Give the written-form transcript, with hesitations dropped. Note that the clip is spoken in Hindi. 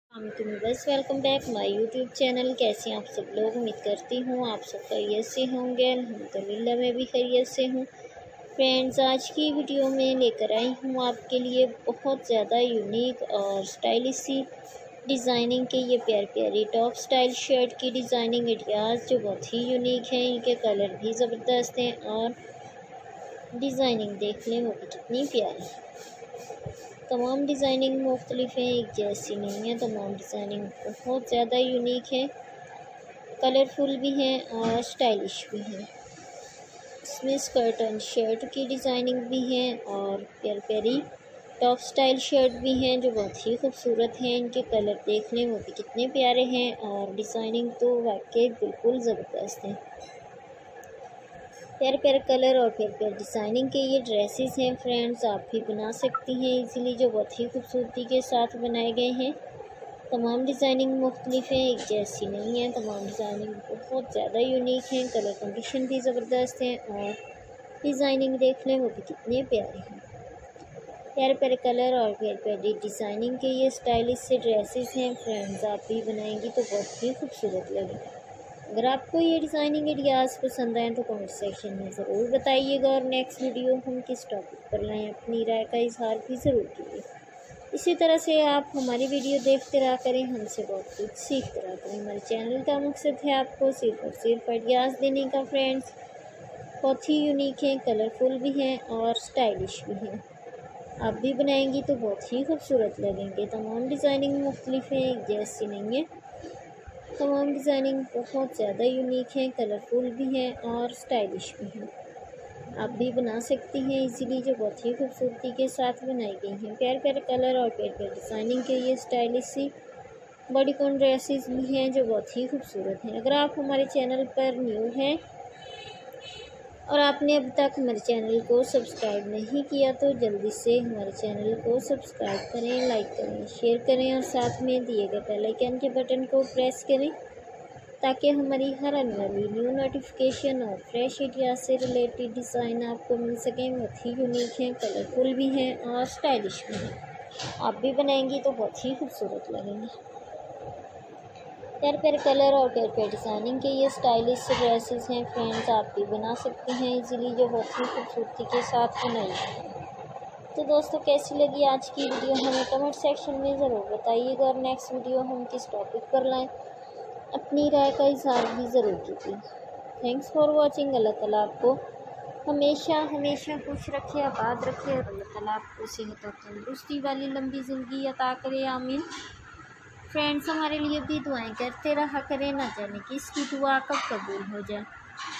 बस welcome back my YouTube channel. कैसे हैं आप सब लोग? उम्मीद करती हूँ आप सब खैरियत से होंगे। अल्हम्दुलिल्लाह मैं भी खैरियत से हूँ। फ्रेंड्स, आज की वीडियो में लेकर आई हूँ आपके लिए बहुत ज़्यादा यूनिक और स्टाइलिश सी डिज़ाइनिंग के ये प्यारी टॉप स्टाइल शर्ट की डिज़ाइनिंग आइडियाज़ जो बहुत ही यूनिक हैं। इनके कलर भी ज़बरदस्त हैं और डिज़ाइनिंग देखने में भी कितनी प्यारी है। तमाम डिज़ाइनिंग मुख्तलिफ हैं, एक जैसी नहीं है। तमाम डिज़ाइनिंग बहुत ज़्यादा यूनिक है, कलरफुल भी हैं और स्टाइलिश भी हैं। इसमें स्कर्ट एंड शर्ट की डिज़ाइनिंग भी है और प्यारी टॉप स्टाइल शर्ट भी हैं जो बहुत ही खूबसूरत हैं। इनके कलर देखने में भी कितने प्यारे हैं और डिज़ाइनिंग तो वाकई बिल्कुल ज़बरदस्त है। प्यारे प्यारे कलर और प्यारे प्यारे डिज़ाइनिंग के ये ड्रेसेस हैं। फ्रेंड्स, आप भी बना सकती हैं इजीली, जो बहुत ही खूबसूरती के साथ बनाए गए हैं। तमाम डिज़ाइनिंग मुख्तलिफ हैं, एक जैसी नहीं है। तमाम डिज़ाइनिंग बहुत ज़्यादा यूनिक हैं, कलर कॉम्बिनेशन भी ज़बरदस्त हैं और डिज़ाइनिंग देखने में भी कितने प्यारे हैं। प्यारे प्यारे कलर और प्यारे प्यारी डिज़ाइनिंग के ये स्टाइलिश से ड्रेसेस हैं। फ्रेंड्स, आप भी बनाएंगी तो बहुत ही खूबसूरत लगेगा। अगर आपको ये डिज़ाइनिंग आइडियाज़ पसंद आए तो कमेंट सेक्शन में ज़रूर बताइएगा और नेक्स्ट वीडियो हम किस टॉपिक पर लाएँ अपनी राय का इजहार भी ज़रूर कीजिए। इसी तरह से आप हमारी वीडियो देखते रहा करें, हमसे बहुत कुछ सीखते रहा करें। हमारे चैनल का मकसद है आपको सिर्फ और सिर्फ आइडियाज़ देने का। फ्रेंड्स, बहुत ही यूनिक हैं, कलरफुल भी हैं और स्टाइलिश भी हैं। आप भी बनाएंगी तो बहुत ही खूबसूरत लगेंगे। तमाम डिज़ाइनिंग मुख्तलिफ हैं, एक जैसी नहीं है। तमाम डिज़ाइनिंग बहुत ज़्यादा यूनिक हैं, कलरफुल भी हैं और स्टाइलिश भी हैं। आप भी बना सकती हैं इजीली, जो बहुत ही खूबसूरती के साथ बनाई गई हैं। प्यारे प्यारे कलर और प्यारे प्यारे डिज़ाइनिंग के ये स्टाइलिश सी बॉडीकॉन ड्रेसेस भी हैं जो बहुत ही खूबसूरत हैं। अगर आप हमारे चैनल पर न्यू हैं और आपने अब तक हमारे चैनल को सब्सक्राइब नहीं किया तो जल्दी से हमारे चैनल को सब्सक्राइब करें, लाइक करें, शेयर करें और साथ में दिए गए बेल आइकन के बटन को प्रेस करें ताकि हमारी हर आने वाली न्यू नोटिफिकेशन और फ्रेश आइडिया से रिलेटेड डिज़ाइन आपको मिल सकें। बहुत ही यूनिक हैं, कलरफुल भी हैं और स्टाइलिश भी हैं। आप भी बनाएंगी तो बहुत ही खूबसूरत लगेंगे। प्यारे प्यारे कलर और प्यारे प्यारे डिज़ाइनिंग के ये स्टाइलिश ड्रेसेस हैं। फ्रेंड्स, आप भी बना सकते हैं इजीली, जो बहुत ही खूबसूरती के साथ बनाई है। तो दोस्तों, कैसी लगी आज की वीडियो हमें कमेंट सेक्शन में ज़रूर बताइएगा और नेक्स्ट वीडियो हम किस टॉपिक पर लाएं अपनी राय का इजहार भी ज़रूर कीजिए। Thanks for watching. अल्लाह ताला आपको हमेशा हमेशा खुश रखे, आबाद रखे और अल्लाह ताला आपको सेहत और तंदुरुस्ती वाली लंबी ज़िंदगी अता करे, आमीन। फ्रेंड्स, हमारे लिए भी दुआएं करते रहा करें, ना जाने किसकी दुआ कब कबूल हो जाए।